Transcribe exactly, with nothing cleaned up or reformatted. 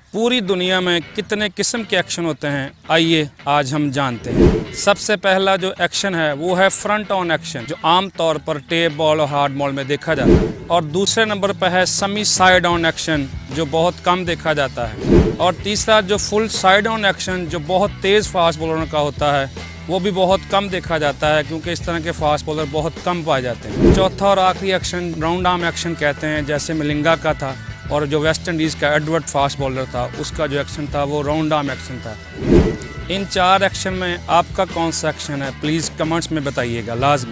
पूरी दुनिया में कितने किस्म के एक्शन होते हैं, आइए आज हम जानते हैं। सबसे पहला जो एक्शन है वो है फ्रंट ऑन एक्शन, जो आम तौर पर टेप बॉल और हार्ड बॉल में देखा जाता है। और दूसरे नंबर पर है सेमी साइड ऑन एक्शन, जो बहुत कम देखा जाता है। और तीसरा जो फुल साइड ऑन एक्शन, जो बहुत तेज़ फास्ट बॉलरों का होता है, वो भी बहुत कम देखा जाता है, क्योंकि इस तरह के फास्ट बॉलर बहुत कम पाए जाते हैं। चौथा और आखिरी एक्शन राउंड आर्म एक्शन कहते हैं, जैसे मिलिंगा का था। और जो वेस्ट इंडीज़ का एडवर्ड फास्ट बॉलर था, उसका जो एक्शन था वो राउंड आर्म एक्शन था। इन चार एक्शन में आपका कौन सा एक्शन है, प्लीज़ कमेंट्स में बताइएगा लाजमी।